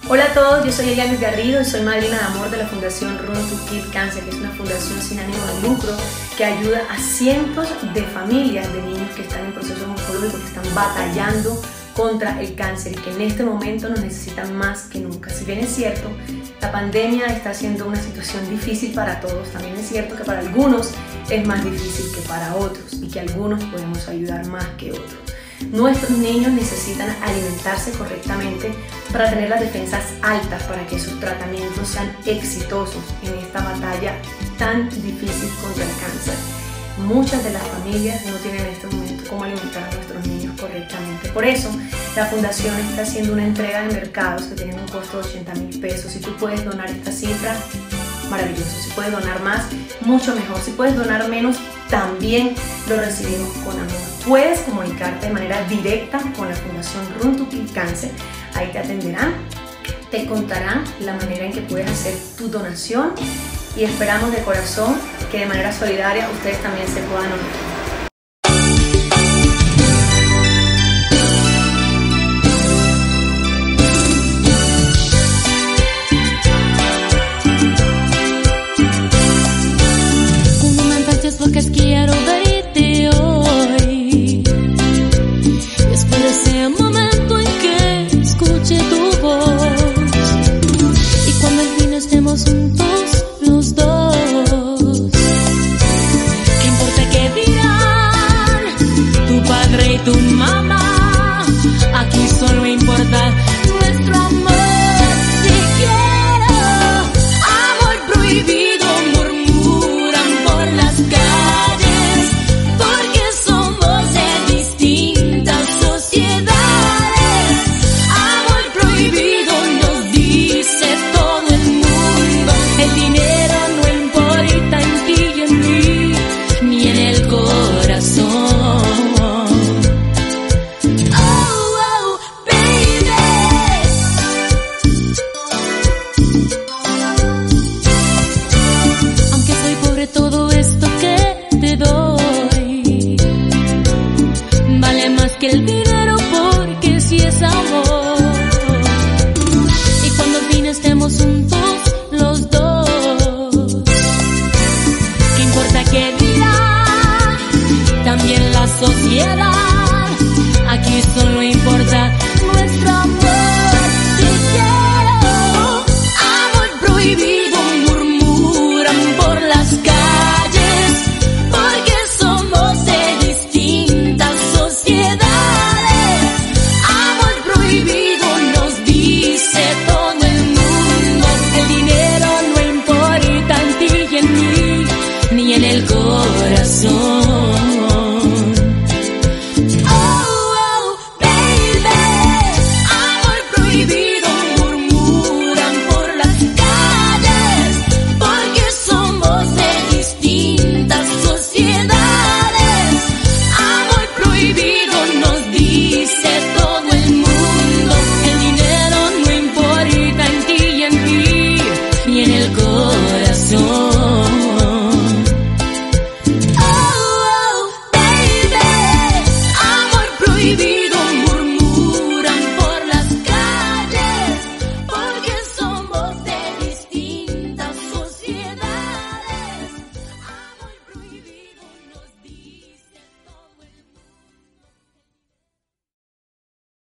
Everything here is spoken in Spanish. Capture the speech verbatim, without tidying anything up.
Hola a todos, yo soy Elianis Garrido y soy madrina de amor de la Fundación Run to Kill Cancer, que es una fundación sin ánimo de lucro que ayuda a cientos de familias de niños que están en procesos oncológicos, que están batallando contra el cáncer y que en este momento nos necesitan más que nunca. Si bien es cierto, la pandemia está haciendo una situación difícil para todos, también es cierto que para algunos es más difícil que para otros y que algunos podemos ayudar más que otros. Nuestros niños necesitan alimentarse correctamente para tener las defensas altas, para que sus tratamientos sean exitosos en esta batalla tan difícil contra el cáncer. Muchas de las familias no tienen en este momento cómo alimentar a nuestros niños correctamente. Por eso, la Fundación está haciendo una entrega de mercados que tienen un costo de ochenta mil pesos. Si tú puedes donar esta cifra, maravilloso. Si puedes donar más, mucho mejor. Si puedes donar menos, también lo recibimos con amor. Puedes comunicarte de manera directa con la Fundación Run to Kill Cancer. Ahí te atenderán, te contarán la manera en que puedes hacer tu donación y esperamos de corazón que de manera solidaria ustedes también se puedan unir.